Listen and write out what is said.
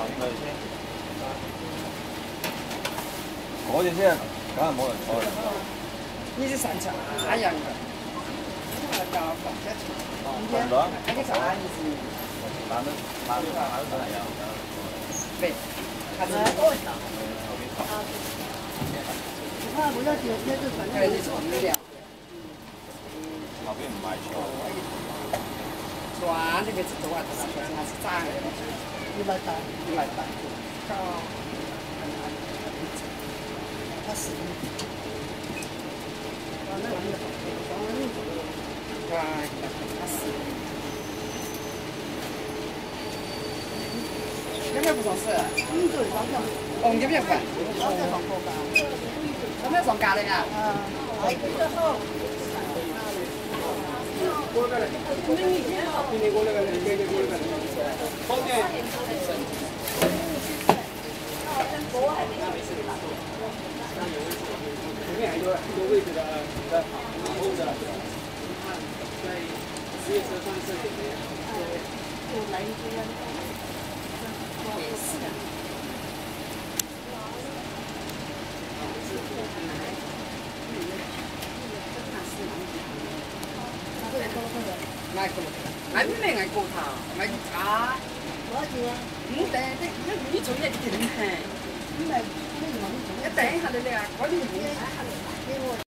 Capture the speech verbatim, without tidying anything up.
咪先。嗰隻先，梗係冇人坐啦。 呢啲神茶一樣嘅，就一唔到。 一啲茶意思。 難得難得難得係有有。 對，係咪？ 啊，我要點那個粉。 係呢種料。 後邊唔賣錯。 船呢個是多啊，船係炸嘅， 一百八， 一百八。 八十。 哇，八十。有咩不同事？ 嗯，對，房票。 哦，有咩份？ 房票房貨價。 有咩房價嚟啊？ 啊，係之後。 前面还有一个位置的的后的，你看在职业车上是里面。 就來一個呀。 也是的。買過，買咩買過頭？買茶。 多少錢啊？ 唔定的，呢種一件係。 咁咪咩嘢？ 一頂下你哋啊，嗰啲嘢。